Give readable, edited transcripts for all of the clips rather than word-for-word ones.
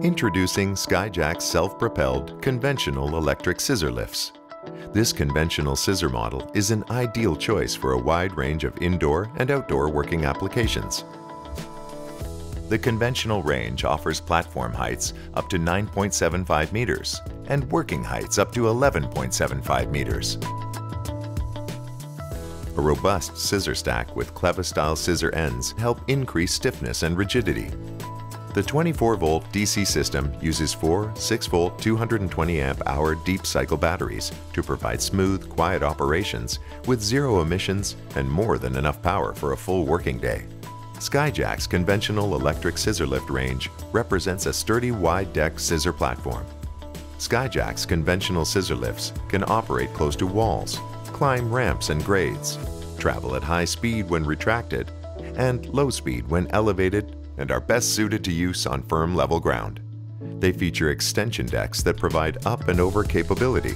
Introducing Skyjack's self-propelled conventional electric scissor lifts. This conventional scissor model is an ideal choice for a wide range of indoor and outdoor working applications. The conventional range offers platform heights up to 9.75 meters and working heights up to 11.75 meters. A robust scissor stack with Clevis-style scissor ends help increase stiffness and rigidity. The 24-volt DC system uses four 6-volt 220 amp-hour deep cycle batteries to provide smooth, quiet operations with zero emissions and more than enough power for a full working day. Skyjack's conventional electric scissor lift range represents a sturdy wide-deck scissor platform. Skyjack's conventional scissor lifts can operate close to walls, climb ramps and grades, travel at high speed when retracted, and low speed when elevated, and are best suited to use on firm level ground. They feature extension decks that provide up and over capability.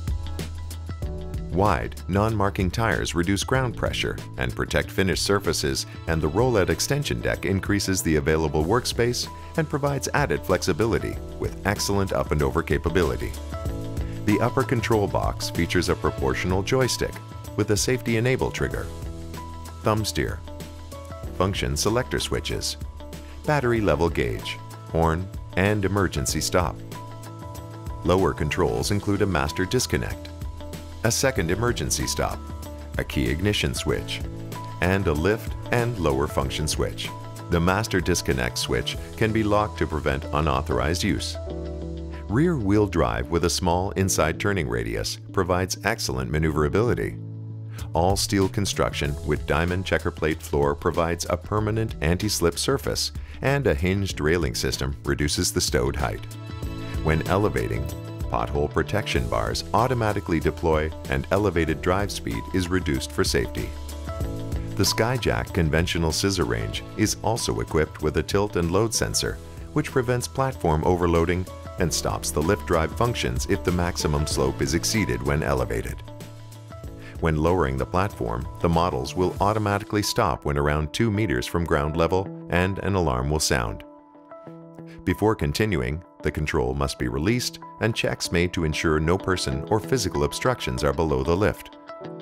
Wide, non-marking tires reduce ground pressure and protect finished surfaces, and the rollout extension deck increases the available workspace and provides added flexibility with excellent up and over capability. The upper control box features a proportional joystick with a safety enable trigger, thumb steer, function selector switches, battery level gauge, horn, and emergency stop. Lower controls include a master disconnect, a second emergency stop, a key ignition switch, and a lift and lower function switch. The master disconnect switch can be locked to prevent unauthorized use. Rear-wheel drive with a small inside turning radius provides excellent maneuverability. All-steel construction with diamond checker plate floor provides a permanent anti-slip surface, and a hinged railing system reduces the stowed height. When elevating, pothole protection bars automatically deploy and elevated drive speed is reduced for safety. The Skyjack conventional scissor range is also equipped with a tilt and load sensor, which prevents platform overloading and stops the lift drive functions if the maximum slope is exceeded when elevated. When lowering the platform, the models will automatically stop when around 2 meters from ground level, and an alarm will sound. Before continuing, the control must be released and checks made to ensure no person or physical obstructions are below the lift.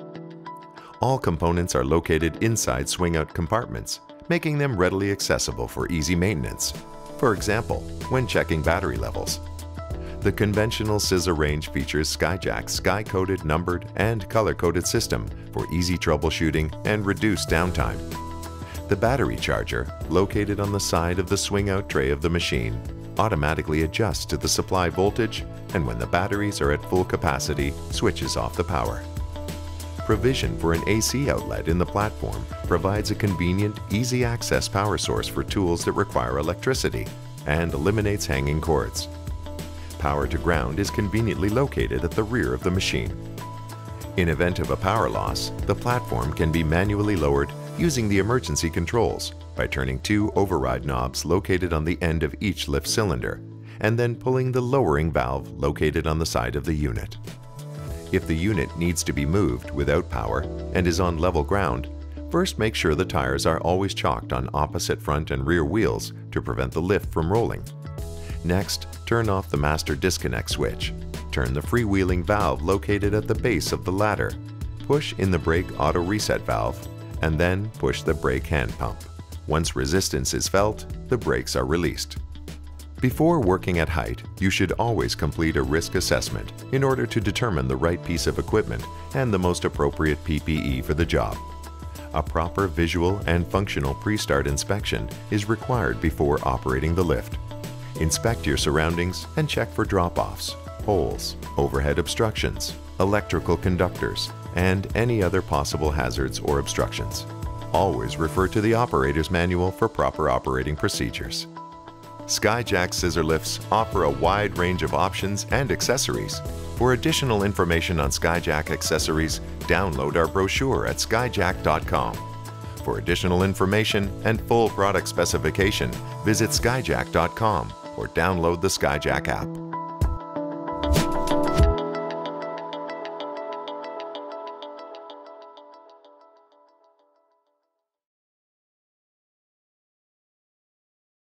All components are located inside swing-out compartments, making them readily accessible for easy maintenance. For example, when checking battery levels. The conventional scissor range features Skyjack's sky-coded, numbered, and color-coded system for easy troubleshooting and reduced downtime. The battery charger, located on the side of the swing-out tray of the machine, automatically adjusts to the supply voltage, and when the batteries are at full capacity, switches off the power. Provision for an AC outlet in the platform provides a convenient, easy-access power source for tools that require electricity and eliminates hanging cords. Power to ground is conveniently located at the rear of the machine. In event of a power loss, the platform can be manually lowered using the emergency controls by turning 2 override knobs located on the end of each lift cylinder, and then pulling the lowering valve located on the side of the unit. If the unit needs to be moved without power and is on level ground, first make sure the tires are always chocked on opposite front and rear wheels to prevent the lift from rolling. Next, turn off the master disconnect switch. Turn the freewheeling valve located at the base of the ladder. Push in the brake auto reset valve, and then push the brake hand pump. Once resistance is felt, the brakes are released. Before working at height, you should always complete a risk assessment in order to determine the right piece of equipment and the most appropriate PPE for the job. A proper visual and functional pre-start inspection is required before operating the lift. Inspect your surroundings and check for drop-offs, holes, overhead obstructions, electrical conductors, and any other possible hazards or obstructions. Always refer to the operator's manual for proper operating procedures. Skyjack scissor lifts offer a wide range of options and accessories. For additional information on Skyjack accessories, download our brochure at skyjack.com. For additional information and full product specification, visit skyjack.com or download the Skyjack app.